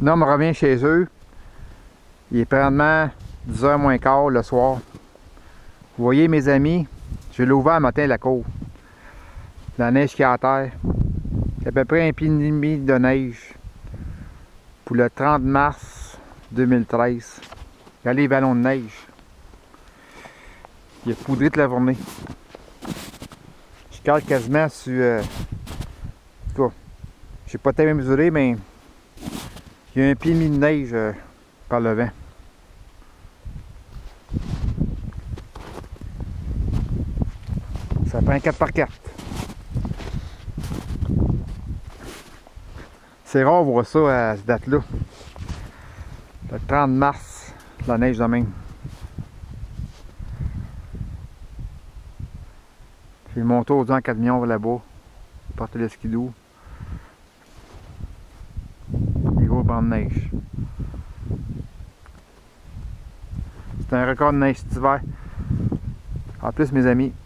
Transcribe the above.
Là, on me revient chez eux. Il est présentement 10h moins quart le soir. Vous voyez mes amis, je l'ai ouvert un matin la cour. La neige qui est à terre. C'est à peu près 1,5 pied de neige. Pour le 30 mars 2013. Regardez les ballons de neige. Il a poudré toute la journée. Je cale quasiment sur... en tout cas, je n'ai pas tellement mesuré, mais il y a 1,5 pied de neige par le vent. Ça prend un 4x4. C'est rare de voir ça à cette date-là. Le 30 mars, la neige de même. J'ai monté au-dessus en camion là-bas. Porter le skidoo. Des gros bancs de neige. C'est un record de neige cet hiver. En plus, mes amis,